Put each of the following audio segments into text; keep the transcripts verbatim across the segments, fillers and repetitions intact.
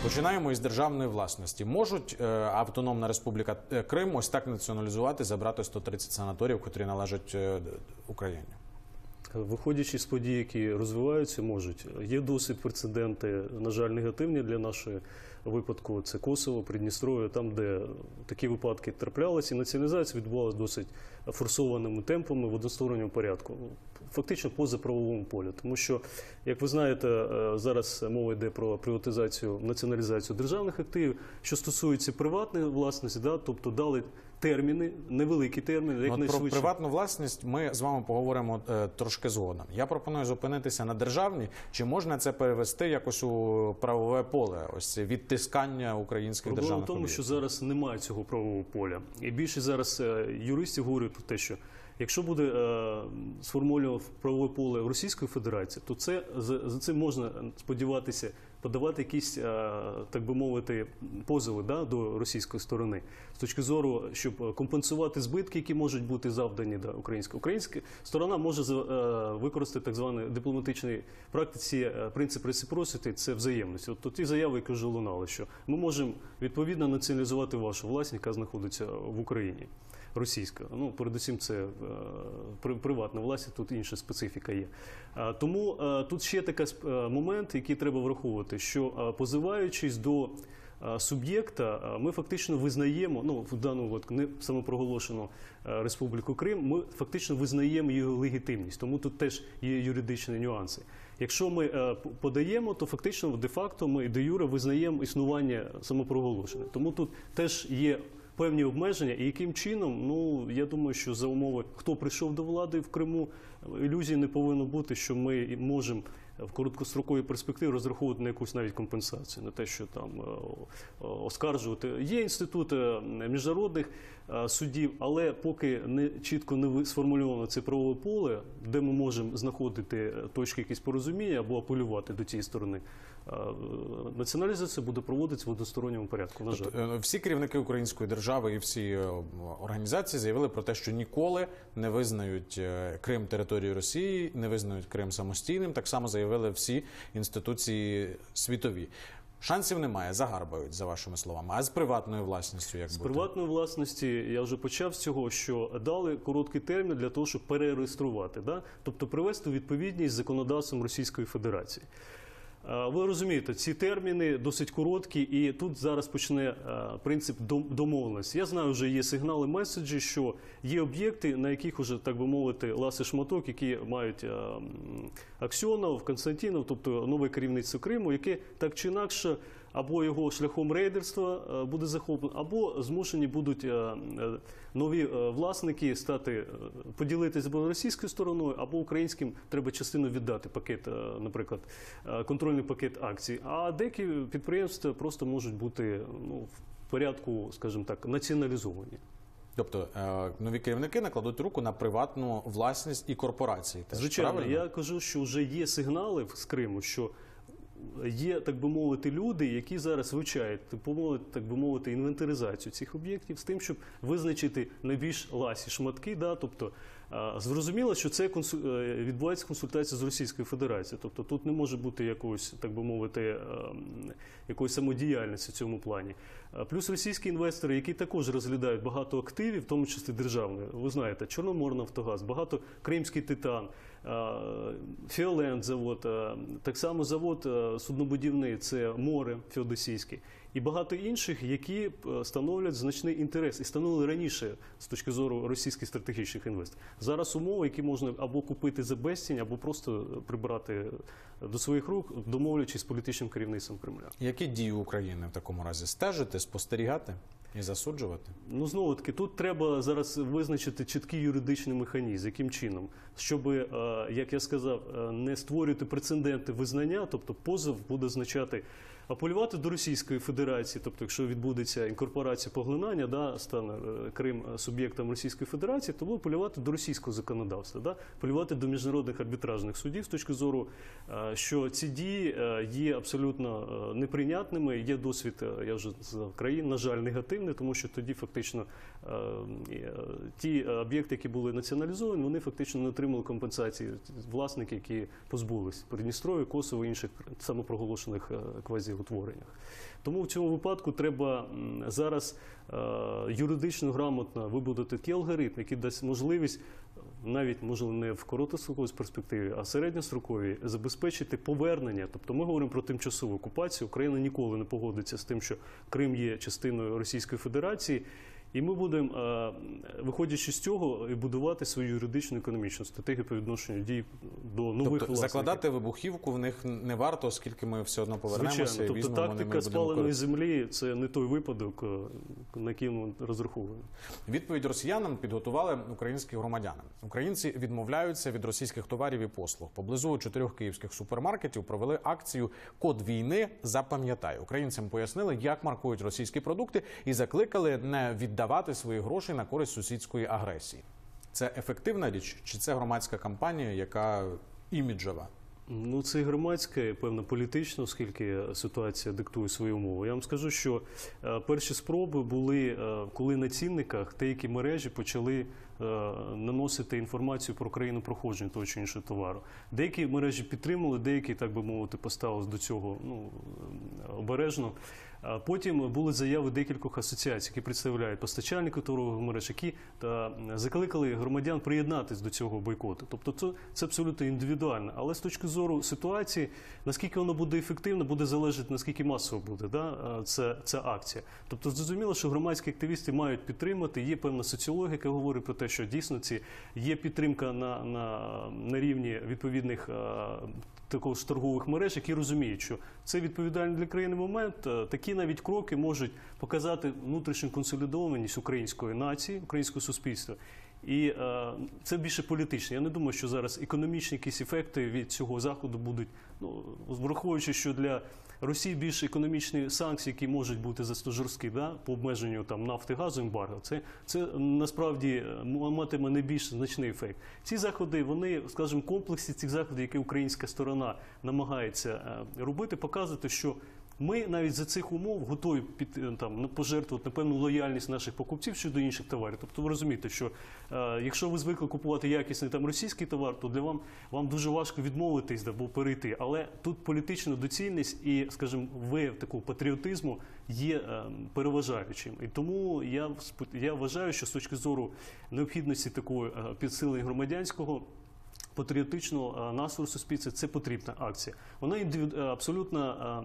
Починаємо із державної власності. Можуть е, Автономна Республіка Крим ось так націоналізувати, забрати сто тридцять санаторіїв, котрі належать е, Україні? Виходячи з подій, які розвиваються, можуть. Є досить прецеденти, на жаль, негативні для нашого випадку. Це Косово, Придністров'я, там, де такі випадки траплялися. І націоналізація відбувалася досить форсованими темпами в односторонньому порядку. Фактично поза правовому полі. Тому що, як ви знаєте, зараз мова йде про приватизацію, націоналізацію державних активів. Що стосується приватної власності, да, тобто дали терміни, невеликі терміни, як найшвидше. Про приватну власність ми з вами поговоримо е, трошки згодом. Я пропоную зупинитися на державній. Чи можна це перевести якось у правове поле? Ось це відтискання українських Проблема державних в тому, об'єктів. що зараз немає цього правового поля. І більше зараз е, юристів говорять про те, що якщо буде е, сформульовано правове поле в Російської Федерації, то це, за, за цим можна сподіватися подавати якісь, е, так би мовити, позови, да, до російської сторони. З точки зору, щоб компенсувати збитки, які можуть бути завдані да, української. Українська сторона може е, використати так званий дипломатичній практиці е, принцип reciprocity, це взаємність. От ті заяви, які вже лунали, що ми можемо відповідно націоналізувати вашу власність, яка знаходиться в Україні. Російська. Ну, передусім, це е, приватна власність, тут інша специфіка є. Е, тому е, тут ще такий е, момент, який треба враховувати, що е, позиваючись до е, суб'єкта, е, ми фактично визнаємо, ну, в даному випадку не самопроголошену е, Республіку Крим, ми фактично визнаємо її легітимність, тому тут теж є юридичні нюанси. Якщо ми е, подаємо, то фактично, де-факто, ми де-юре визнаємо існування самопроголошення. Тому тут теж є певні обмеження, і яким чином, ну, я думаю, що за умови, хто прийшов до влади в Криму, ілюзій не повинно бути, що ми можемо в короткостроковій перспективі розраховувати на якусь навіть компенсацію, на те, що там оскаржувати. Є інститут міжнародних судів, але поки не чітко не сформульовано це правове поле, де ми можемо знаходити точки якісь порозуміння або апелювати до цієї сторони, націоналізація буде проводитися в односторонньому порядку, на жаль. Тобто, всі керівники української держави і всі організації заявили про те, що ніколи не визнають Крим територією Росії, не визнають Крим самостійним, так само заявили всі інституції світові. Шансів немає, загарбають, за вашими словами. А з приватною власністю як З бути? приватної власності я вже почав з цього, що дали короткий термін для того, щоб перереєструвати, да? Тобто привести у відповідність з законодавством Російської Федерації. Ви розумієте, ці терміни досить короткі, і тут зараз почне принцип домовленості. Я знаю, вже є сигнали, меседжі, що є об'єкти, на яких вже, так би мовити, ласи шматок, які мають Аксьонов, Константинов, тобто нове керівництво Криму, яке так чи інакше або його шляхом рейдерства буде захоплено, або змушені будуть нові власники стати, поділитися або російською стороною, або українським треба частину віддати пакет, наприклад, контрольний пакет акцій. А деякі підприємства просто можуть бути, ну, в порядку, скажімо так, націоналізовані. Тобто нові керівники накладуть руку на приватну власність і корпорації. Теж, звичайно, правильно? Я кажу, що вже є сигнали з Криму, що є, так би мовити, люди, які зараз вивчають, так би мовити, інвентаризацію цих об'єктів з тим, щоб визначити найбільш ласі шматки. Да? Тобто, зрозуміло, що це консуль... відбувається консультація з Російською Федерацією. Тобто тут не може бути якоїсь, так би мовити, якоїсь самодіяльності в цьому плані. Плюс російські інвестори, які також розглядають багато активів, в тому числі державних. Ви знаєте, Чорноморнафтогаз, багато Кримський титан, Фіолент завод, так само завод суднобудівний, це море феодосійське. І багато інших, які становлять значний інтерес і становили раніше з точки зору російських стратегічних інвесторів. Зараз умови, які можна або купити за безцінь, або просто прибрати до своїх рук, домовлячись з політичним керівництвом Кремля. Які дії України в такому разі? Стежити, спостерігати і засуджувати? Ну, знову-таки, тут треба зараз визначити чіткий юридичний механізм, яким чином, щоб, як я сказав, не створювати прецеденти визнання, тобто позов буде означати апелювати до Російської Федерації, тобто якщо відбудеться інкорпорація поглинання, да, стане Крим суб'єктом Російської Федерації, то буде апелювати до російського законодавства, да, апелювати до міжнародних арбітражних судів з точки зору, що ці дії є абсолютно неприйнятними, є досвід, я вже сказав, країн, на жаль, негативний, тому що тоді фактично ті об'єкти, які були націоналізовані, вони фактично не отримали компенсації ці власники, які позбулись Придністров'я, Косово і інших самопроголошених квазіутвореннях. Тому в цьому випадку треба зараз юридично грамотно вибудувати такий алгоритм, який дасть можливість, навіть, можливо, не в короткостроковій перспективі, а середньостроковій, забезпечити повернення. Тобто ми говоримо про тимчасову окупацію. Україна ніколи не погодиться з тим, що Крим є частиною Російської Федерації. І ми будемо, виходячи з цього, і будувати свою юридичну економічну стратегію по відношенню дій до нових тобто, власників. Закладати вибухівку в них не варто, оскільки ми все одно повернемося. Звичайно. І Тобто візьмемо, тактика спаленої землі – це не той випадок, на який ми розраховуємо. Відповідь росіянам підготували українські громадяни. Українці відмовляються від російських товарів і послуг. Поблизу чотирьох київських супермаркетів провели акцію «Код війни. Запам'ятай». Українцям пояснили, як маркують російські продукти, і закликали не віддавати давати свої гроші на користь сусідської агресії. Це ефективна річ, чи це громадська кампанія, яка іміджева? Ну, це громадська, певно, політична, оскільки ситуація диктує свої умови. Я вам скажу, що е, перші спроби були, е, коли на цінниках деякі мережі почали е, наносити інформацію про країну проходження того чи іншого товару. Деякі мережі підтримали, деякі, так би мовити, поставились до цього ну, обережно. Потім були заяви декількох асоціацій, які представляють постачальників торгових мереж, які та, закликали громадян приєднатися до цього бойкоту. Тобто це, це абсолютно індивідуально. Але з точки зору ситуації, наскільки воно буде ефективно, буде залежати, наскільки масово буде да, ця, ця акція. Тобто зрозуміло, що громадські активісти мають підтримати. Є певна соціологія, яка говорить про те, що дійсно ці є підтримка на, на, на рівні відповідних також торгових мереж, які розуміють, що це відповідальний для країни момент. Такі навіть кроки можуть показати внутрішню консолідованість української нації, українського суспільства. І е, це більше політично. Я не думаю, що зараз економічні якісь ефекти від цього заходу будуть, ну, враховуючи, що для Росії більше економічні санкції, які можуть бути за жорсткі, да, по обмеженню там нафти, газу, ембарго, це, це насправді матиме найбільш значний ефект. Ці заходи, вони, скажімо, в комплексі цих заходів, які українська сторона намагається робити, показувати, що ми навіть за цих умов готові під, там, пожертвувати, напевно, лояльність наших покупців щодо інших товарів. Тобто ви розумієте, що е, якщо ви звикли купувати якісний там, російський товар, то для вам, вам дуже важко відмовитись або перейти. Але тут політична доцільність і, скажімо, вияв такого патріотизму є е, переважаючим. І тому я, я вважаю, що з точки зору необхідності такої е, підсилення громадянського патріотичного настрою суспільства, це потрібна акція. Вона абсолютно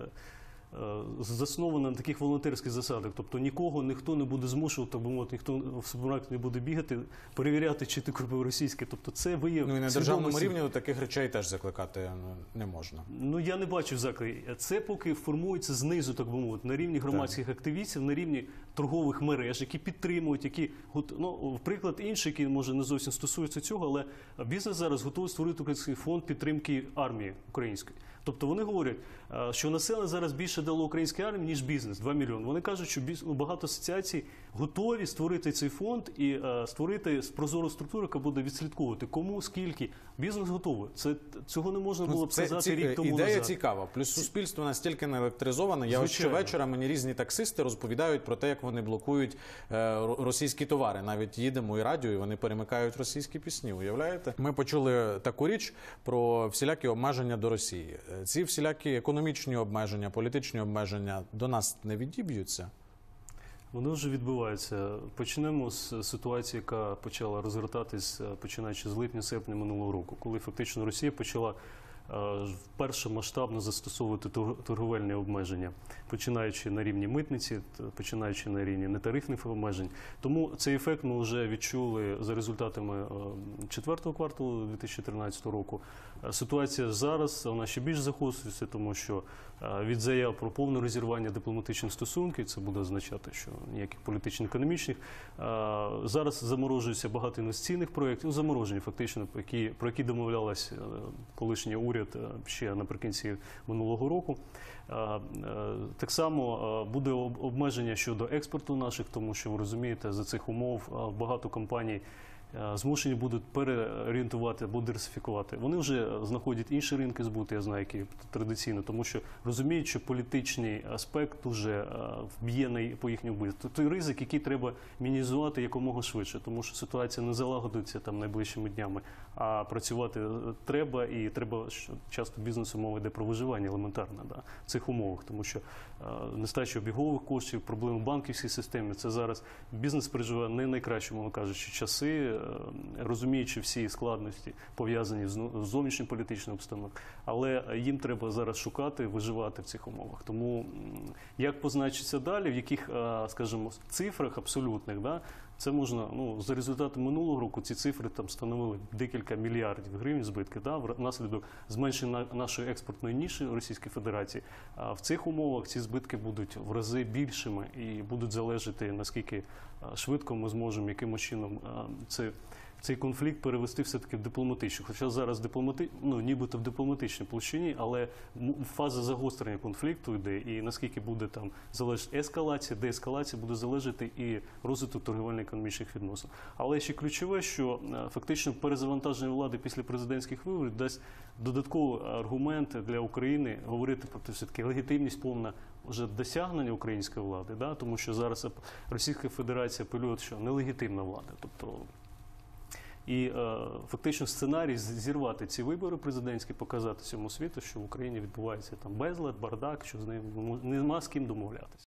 заснована на таких волонтерських засадах. Тобто нікого, ніхто не буде змушувати, так би мовити, ніхто в супермаркеті не буде бігати, перевіряти, чи ти купив російське. Тобто це вияв... Ну і на державному рівні до таких речей теж закликати не можна. Ну я не бачу закликів. Це поки формується знизу, так би мовити, на рівні громадських так. активістів, на рівні торгових мереж, які підтримують, які, ну, в приклад інший, який, може, не зовсім стосується цього, але бізнес зараз готовий створити український фонд підтримки армії української. Тобто вони говорять, що населення зараз більше дало українській армії, ніж бізнес, два мільйони. Вони кажуть, що багато асоціацій готові створити цей фонд і створити прозору структуру, яка буде відслідковувати, кому, скільки. Бізнес готовий. Це, цього не можна було б сказати ці, рік тому ідея назад. цікава. Плюс суспільство настільки наелектризоване. Я ось щовечора мені різні таксисти розповідають про те, як вони блокують е, російські товари. Навіть їдемо і радіо, і вони перемикають російські пісні. Уявляєте? Ми почули таку річ про всілякі обмеження до Росії. Ці всілякі економічні обмеження, політичні обмеження до нас не відіб'ються? Вони вже відбуваються. Почнемо з ситуації, яка почала розгортатись, починаючи з липня-серпня минулого року, коли фактично Росія почала вперше масштабно застосовувати торговельні обмеження, починаючи на рівні митниці, починаючи на рівні нетарифних обмежень. Тому цей ефект ми вже відчули за результатами четвертого кварталу дві тисячі тринадцятого року. Ситуація зараз, вона ще більш загострюється, тому що від заяв про повне розірвання дипломатичних стосунків, це буде означати, що ніяких політично-економічних, зараз заморожується багато інвестиційних проєктів, ну, заморожені фактично, які, про які домовлялась колишній уряд ще наприкінці минулого року. Так само буде обмеження щодо експорту наших, тому що, ви розумієте, за цих умов багато компаній, е, змушені будуть переорієнтувати або диверсифікувати. Вони вже знаходять інші ринки збуту, я знаю, які традиційно, тому що розуміють, що політичний аспект вже е, вб'є на- по їхньому вбивству. Той ризик, який треба мінімізувати якомога швидше, тому що ситуація не залагодиться там найближчими днями, а працювати е, треба, і треба, що часто бізнесу мова йде про виживання елементарно, да, в цих умовах, тому що е, нестача обігових коштів, проблеми в банківській системі, це зараз бізнес переживає не найкращі, мовно кажучи, часи, е, розуміючи всі складності, пов'язані з ну, з зовнішньополітичною обстановкою, але їм треба зараз шукати, виживати в цих умовах. Тому м, як позначиться далі, в яких, е, скажімо, цифрах абсолютних, да, це можна, ну, за результатами минулого року ці цифри там становили декілька мільярдів гривень збитки, да, внаслідок зменшення нашої експортної ніші Російської Федерації. А в цих умовах ці збитки будуть в рази більшими і будуть залежати, наскільки а, швидко ми зможемо, якимось чином а, це, цей конфлікт перевести все-таки в дипломатичну. Хоча зараз дипломати... ну, нібито в дипломатичній площині, але м- фаза загострення конфлікту йде, і наскільки буде там залежати ескалація, деескалація, буде залежати і розвиток торгівельно-економічних відносин. Але ще ключове, що е, фактично перезавантаження влади після президентських виборів дасть додатковий аргумент для України говорити про те, все-таки легітимність повна вже досягнення української влади, да? Тому що зараз Російська Федерація апелює, що нелегітимна влада. Тобто і е, фактично сценарій з- зірвати ці вибори президентські, показати всьому світу, що в Україні відбувається там безлад, бардак, що з ним нема з ким домовлятися.